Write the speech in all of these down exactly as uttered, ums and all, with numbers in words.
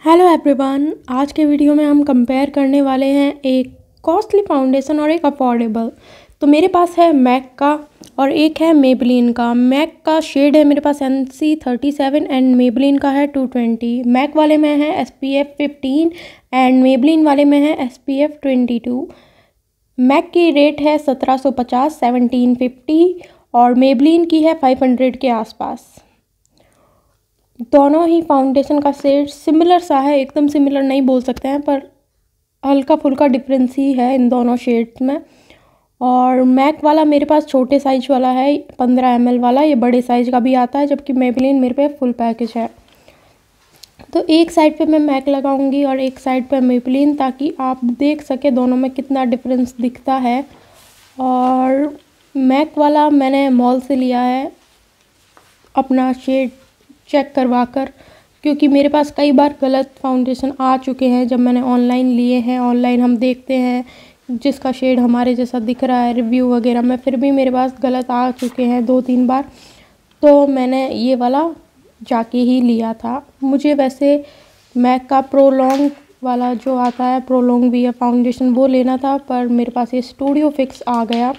Hello everyone, आज के video में हम कंपेयर करने वाले हैं एक कॉस्टली फाउंडेशन और एक अफोर्डेबल। तो मेरे पास है मैक का और एक है मेबलिन का। मैक का शेड है मेरे पास N C thirty seven and Maybelline का है टू ट्वेंटी। मैक वाले में है S P F fifteen and Maybelline वाले में है S P F twenty two. MAC की रेट है सत्रह सौ पचास सेवनटीन फिफ्टी और मेबलिन की है फाइव हंड्रेड के आसपास। दोनों ही फाउंडेशन का शेड सिमिलर सा है, एकदम सिमिलर नहीं बोल सकते हैं पर हल्का फुल्का डिफरेंस ही है इन दोनों शेड्स में। और मैक वाला मेरे पास छोटे साइज वाला है पंद्रह एम एल वाला, ये बड़े साइज का भी आता है, जबकि मेबलिन मेरे पे फुल पैकेज है। तो एक साइड पे मैं मैक लगाऊंगी और एक साइड पे मेबलिन, ताकि आप देख सके दोनों में कितना डिफरेंस दिखता है। और मैक वाला मैंने मॉल से लिया है अपना शेड चेक करवा कर, क्योंकि मेरे पास कई बार गलत फाउंडेशन आ चुके हैं जब मैंने ऑनलाइन लिए हैं। ऑनलाइन हम देखते हैं जिसका शेड हमारे जैसा दिख रहा है रिव्यू वगैरह में, फिर भी मेरे पास गलत आ चुके हैं दो तीन बार। तो मैंने ये वाला जाके ही लिया था। मुझे वैसे मैक का प्रोलॉन्ग वाला जो आता है, प्रोलॉन्ग भी है फाउंडेशन, वो लेना था, पर मेरे पास ये स्टूडियो फिक्स आ गया।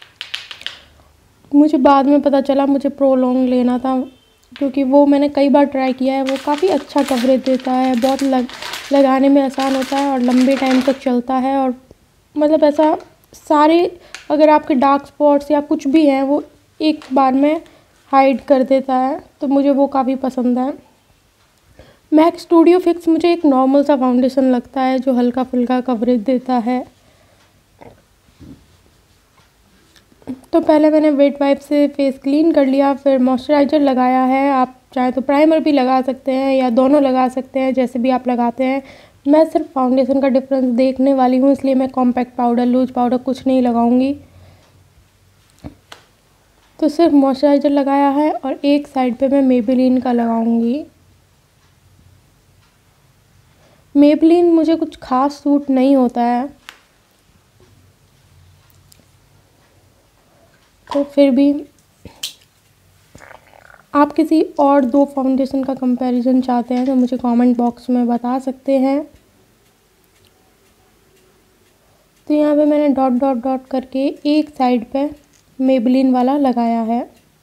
मुझे बाद में पता चला मुझे प्रोलॉन्ग लेना था, क्योंकि वो मैंने कई बार ट्राई किया है। वो काफ़ी अच्छा कवरेज देता है, बहुत लग लगाने में आसान होता है और लंबे टाइम तक चलता है। और मतलब ऐसा सारे अगर आपके डार्क स्पॉट्स या कुछ भी हैं वो एक बार में हाइड कर देता है, तो मुझे वो काफ़ी पसंद है। मैक स्टूडियो फिक्स मुझे एक नॉर्मल सा फाउंडेशन लगता है जो हल्का फुल्का कवरेज देता है। तो पहले मैंने वेट वाइप से फेस क्लीन कर लिया, फिर मॉइस्चराइज़र लगाया है। आप चाहे तो प्राइमर भी लगा सकते हैं या दोनों लगा सकते हैं, जैसे भी आप लगाते हैं। मैं सिर्फ फाउंडेशन का डिफरेंस देखने वाली हूँ, इसलिए मैं कॉम्पैक्ट पाउडर लूज पाउडर कुछ नहीं लगाऊंगी। तो सिर्फ मॉइस्चराइज़र लगाया है और एक साइड पे मैं मेबलिन का लगाऊंगी। मेबलिन मुझे कुछ खास सूट नहीं होता है, तो फिर भी आप किसी और दो फाउंडेशन का कंपैरिजन चाहते हैं तो मुझे कमेंट बॉक्स में बता सकते हैं। तो यहाँ पे मैंने डॉट डॉट डॉट करके एक साइड पे मेबलिन वाला लगाया है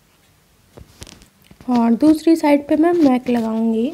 और दूसरी साइड पे मैं मैक लगाऊंगी।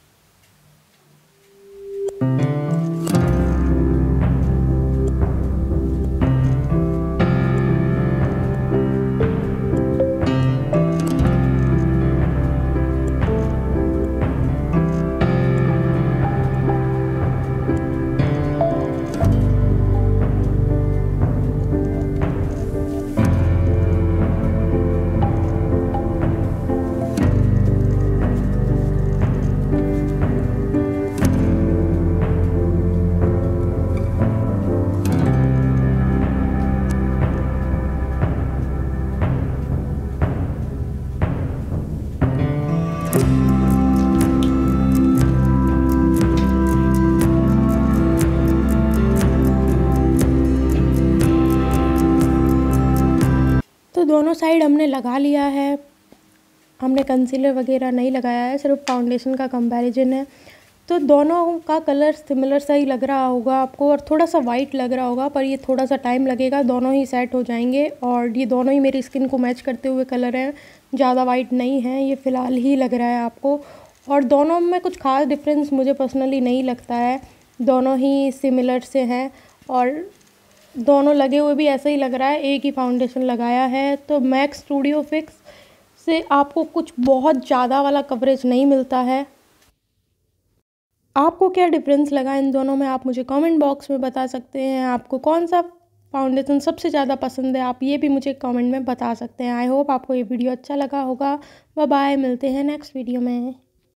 तो दोनों साइड हमने लगा लिया है। हमने कंसीलर वगैरह नहीं लगाया है, सिर्फ फाउंडेशन का कंपैरिजन है। तो दोनों का कलर सिमिलर सा ही लग रहा होगा आपको और थोड़ा सा वाइट लग रहा होगा, पर ये थोड़ा सा टाइम लगेगा, दोनों ही सेट हो जाएंगे। और ये दोनों ही मेरी स्किन को मैच करते हुए कलर हैं, ज़्यादा वाइट नहीं है, ये फ़िलहाल ही लग रहा है आपको। और दोनों में कुछ खास डिफरेंस मुझे पर्सनली नहीं लगता है, दोनों ही सिमिलर से हैं और दोनों लगे हुए भी ऐसा ही लग रहा है, एक ही फाउंडेशन लगाया है। तो मैक स्टूडियो फिक्स से आपको कुछ बहुत ज़्यादा वाला कवरेज नहीं मिलता है। आपको क्या डिफरेंस लगा इन दोनों में, आप मुझे कमेंट बॉक्स में बता सकते हैं। आपको कौन सा फाउंडेशन सबसे ज़्यादा पसंद है, आप ये भी मुझे कमेंट में बता सकते हैं। आई होप आपको ये वीडियो अच्छा लगा होगा। बाय बाय, मिलते हैं नेक्स्ट वीडियो में।